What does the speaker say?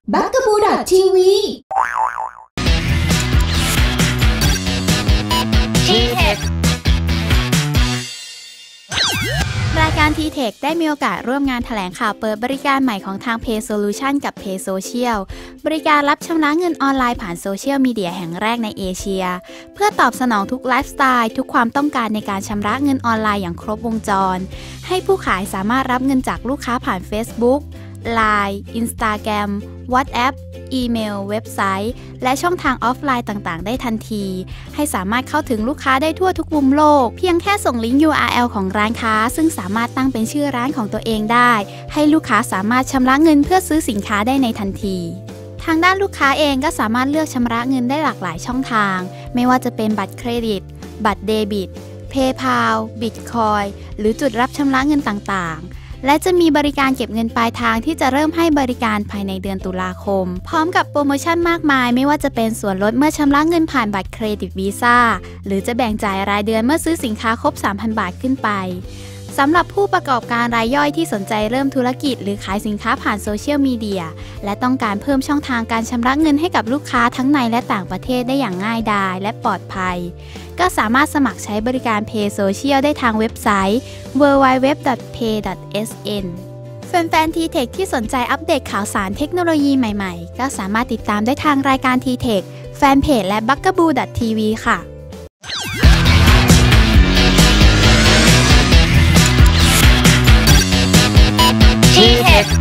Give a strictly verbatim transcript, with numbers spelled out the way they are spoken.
บักกะบูดอททีวีทีเทครายการ ที เทค ได้มีโอกาสร่วมงานแถลงข่าวเปิดบริการใหม่ของทาง Pay Solution กับ Pay Social บริการรับชำระเงินออนไลน์ผ่านโซเชียลมีเดียแห่งแรกในเอเชียเพื่อตอบสนองทุกไลฟ์สไตล์ทุกความต้องการในการชำระเงินออนไลน์อย่างครบวงจรให้ผู้ขายสามารถรับเงินจากลูกค้าผ่าน Facebookไลน์ Instagram WhatsApp อีเมลเว็บไซต์และช่องทางออฟไลน์ต่างๆได้ทันทีให้สามารถเข้าถึงลูกค้าได้ทั่วทุกมุมโลกเพียงแค่ส่งลิงก์ ยู อาร์ แอล ของร้านค้าซึ่งสามารถตั้งเป็นชื่อร้านของตัวเองได้ให้ลูกค้าสามารถชำระเงินเพื่อซื้อสินค้าได้ในทันทีทางด้านลูกค้าเองก็สามารถเลือกชำระเงินได้หลากหลายช่องทางไม่ว่าจะเป็นบัตรเครดิตบัตรเดบิต PayPal Bitcoin หรือจุดรับชำระเงินต่างๆและจะมีบริการเก็บเงินปลายทางที่จะเริ่มให้บริการภายในเดือนตุลาคมพร้อมกับโปรโมชั่นมากมายไม่ว่าจะเป็นส่วนลดเมื่อชำระเงินผ่านบัตรเครดิตวีซ่าหรือจะแบ่งจ่ายรายเดือนเมื่อซื้อสินค้าครบ สามพัน บาทขึ้นไปสำหรับผู้ประกอบการรายย่อยที่สนใจเริ่มธุรกิจหรือขายสินค้าผ่านโซเชียลมีเดียและต้องการเพิ่มช่องทางการชำระเงินให้กับลูกค้าทั้งในและต่างประเทศได้อย่างง่ายดายและปลอดภัยก็สามารถสมัครใช้บริการ Pay Social ได้ทางเว็บไซต์ ดับเบิลยู ดับเบิลยู ดับเบิลยู ดอท เพย์ ดอท เอส เอ็น แฟนๆ ที เทค ที่สนใจอัปเดตข่าวสารเทคโนโลยีใหม่ๆก็สามารถติดตามได้ทางรายการ ที เทค แฟนเพจและ บักกะบู ดอท ทีวี ค่ะที เทค